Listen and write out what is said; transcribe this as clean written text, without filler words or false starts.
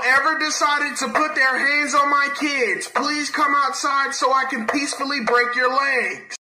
ever decided to put their hands on my kids, please come outside so I can peacefully break your legs.